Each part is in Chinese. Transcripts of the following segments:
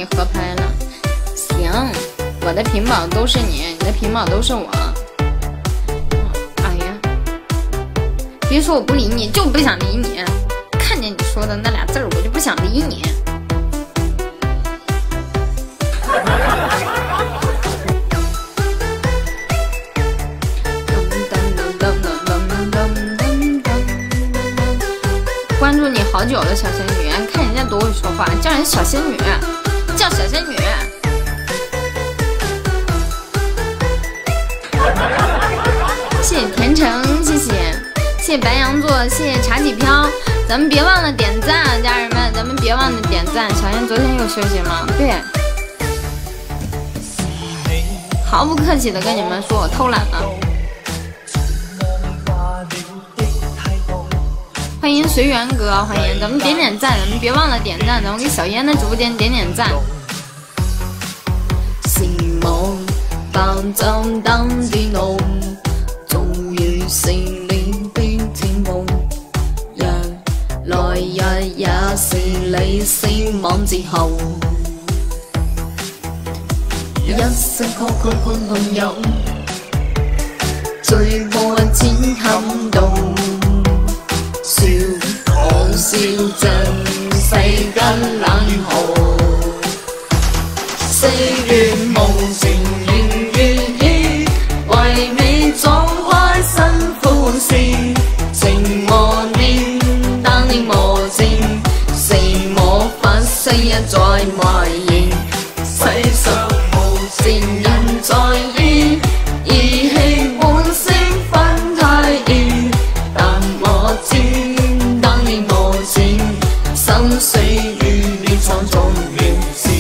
合拍了。行，我的屏保都是你，你的屏保都是我。哎呀，别说我不理你，就不想理你。看见你说的那俩字儿，我就不想理你。关注你好久了，小仙女，看人家多会说话，叫人小仙女，叫小仙女。谢谢甜橙，谢谢白羊座，谢谢茶几飘，咱们别忘了点赞，家人们，咱们别忘了点赞。小燕昨天又休息吗？对，毫不客气的跟你们说，我偷懒了。欢迎随缘哥，欢迎，咱们点点赞，咱们别忘了点赞，咱们给小燕的直播间点点赞。羨慕扮裝燈之路，終於是你的天夢，若來日也是你希望之後，一生曲曲伴朋友，最愛只感動。笑可笑盡世間冷與豪，四月夢情願願意，為你撞開新歡事，情和念當你無情，是我發誓一再懷疑，世上無情人在意，義氣本色分太易，但我知當你無情，心碎與你創造亂事。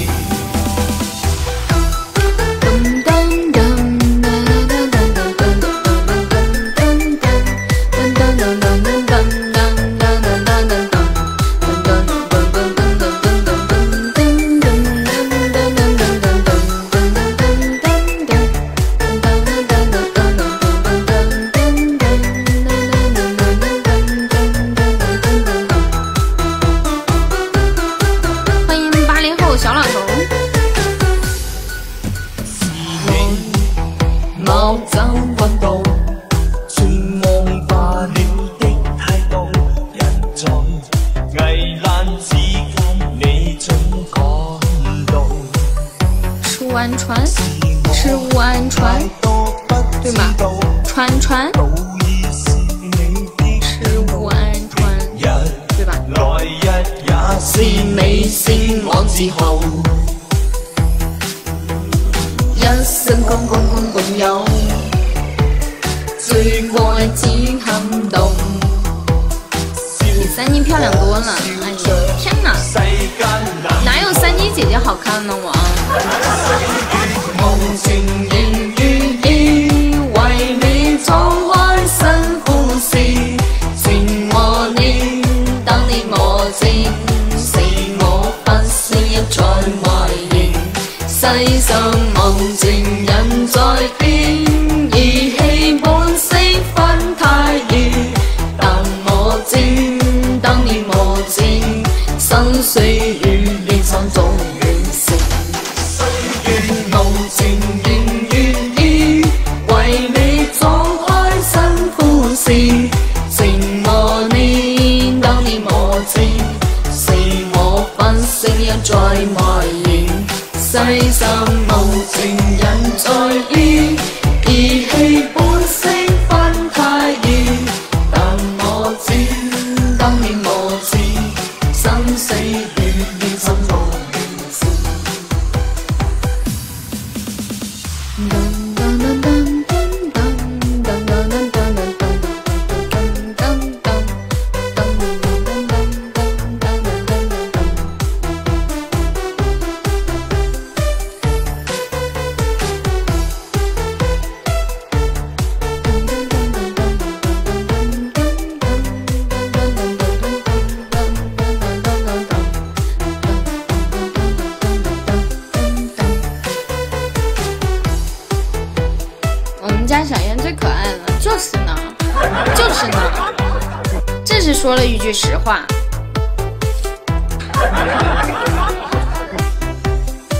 说了一句实话，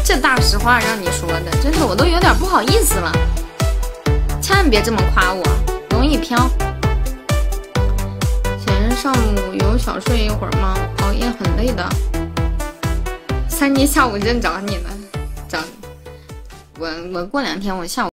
这大实话让你说的，真的我都有点不好意思了。千万别这么夸我，容易飘。前上午有小睡一会儿吗？熬夜很累的。3妮下午正找你呢，找我过2天我下午。